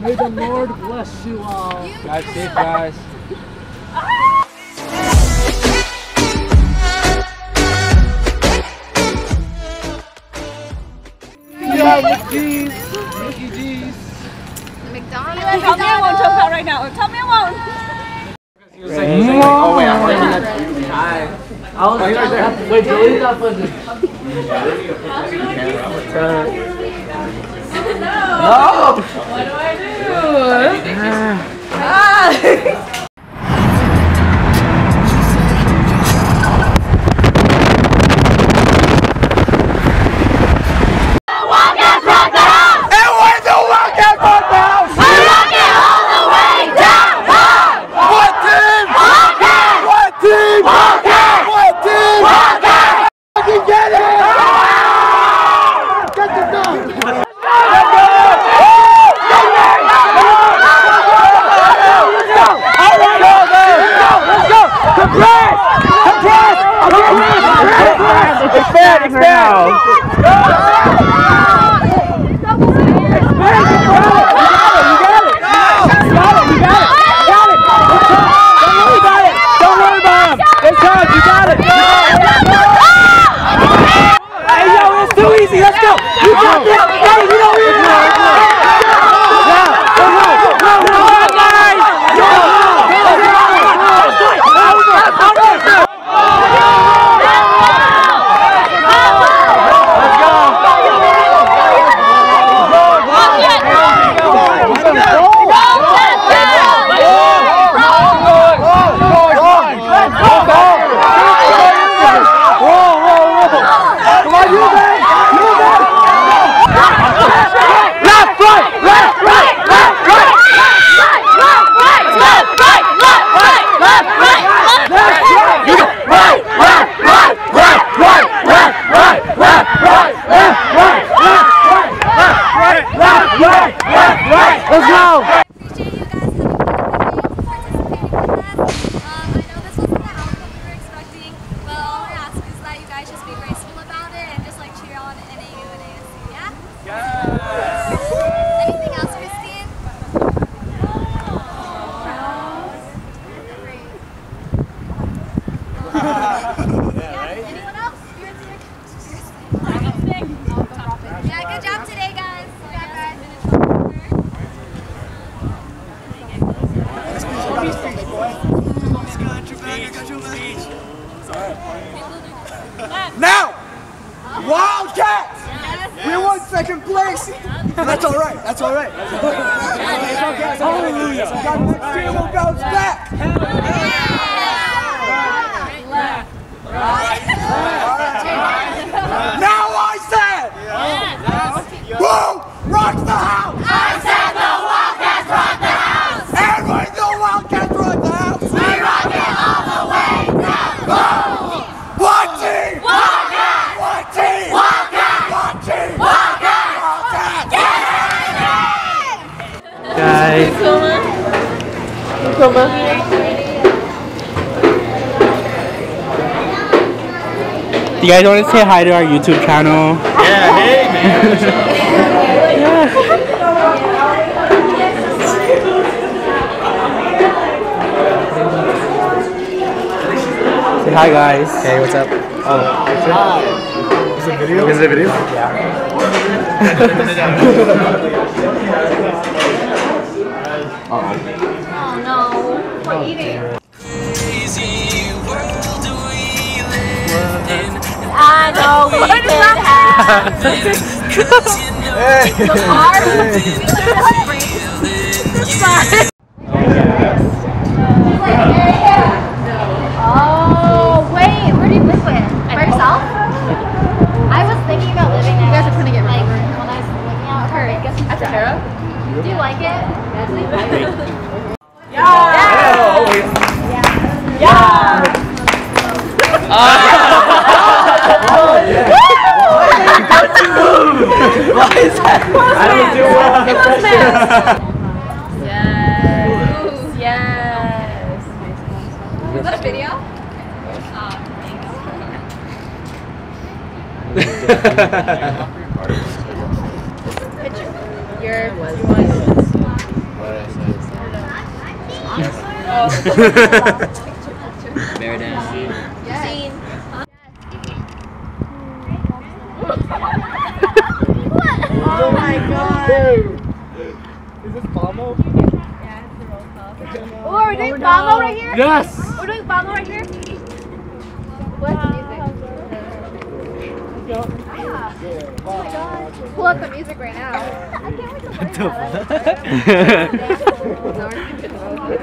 May the Lord bless you all. Drive safe, guys. Yeah, Mickey G's. Mickey G's. McDonald's. Tell me I won't jump out right now. Tell me I won't. He was like, oh wait, I'm working at Hi. I was right there. Wait, delete that footage. No! What do I do? Let's go! Appreciate you guys coming to participating with us. I know this wasn't the outcome we were expecting, but all I ask is that you guys just be graceful about it and just like cheer on NAU and ASU, yeah? Yes! Anything else, Christine? Great. Anyone else? Yeah, good job today, guys. Yeah, guys. Now, Wildcats! We won second place! That's alright, that's alright. Hallelujah! Next year we'll bounce back! Now I said! Who rocks the house? I said the Wildcats rock the house! And when the Wildcats rock the house, We rock it all the way down! one team! Wildcats! One team! Wildcats! One team! Wildcats! Wildcats! Guys. Do you guys want to say hi to our YouTube channel? Yeah, hey man. Say hi, guys. Hey, what's up? Oh, Is it video? Is it video? yeah. Oh no, we're eating. I know we can have the Oh, wait, where do you live with? By yourself? I was thinking about living there. You guys are trying to get like when I was looking at her. I guess it's Tara. Do you like it? Yeah! Yeah! Why is that? I don't do well. Yes. Yes. Is that a video? Picture. Your Bear down. Scene. Oh my god! Is this Bomo? Oh, are we doing Bamo right here? Yes! We're doing Bamo right here? What's the music? Oh my god. Pull up the music right now. I can't wait to learn that.